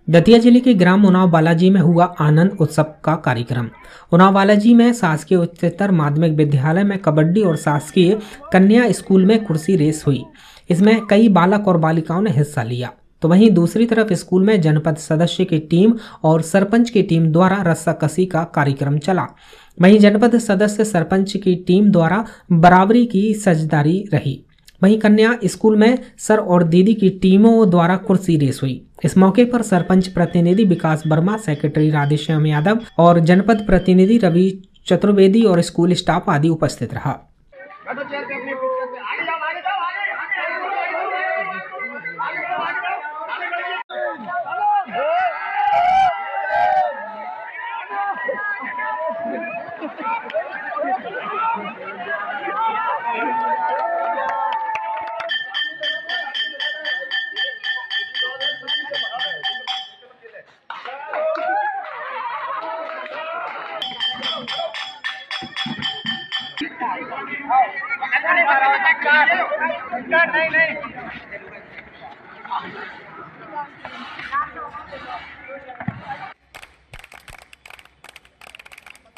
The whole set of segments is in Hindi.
दतिया जिले के ग्राम उनाव बालाजी में हुआ आनंद उत्सव का कार्यक्रम। उनाव बालाजी में शासकीय उच्चतर माध्यमिक विद्यालय में कबड्डी और शासकीय कन्या स्कूल में कुर्सी रेस हुई। इसमें कई बालक और बालिकाओं ने हिस्सा लिया। तो वहीं दूसरी तरफ स्कूल में जनपद सदस्य की टीम और सरपंच की टीम द्वारा रस्साकसी का कार्यक्रम चला। वहीं जनपद सदस्य सरपंच की टीम द्वारा बराबरी की साझेदारी रही। वहीं कन्या स्कूल में सर और दीदी की टीमों द्वारा कुर्सी रेस हुई। इस मौके पर सरपंच प्रतिनिधि विकास वर्मा, सेक्रेटरी राधेश्याम यादव और जनपद प्रतिनिधि रवि चतुर्वेदी और स्कूल स्टाफ आदि उपस्थित रहा।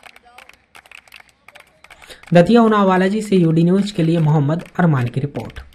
दतिया उनाव बालाजी से यूडी न्यूज के लिए मोहम्मद अरमान की रिपोर्ट।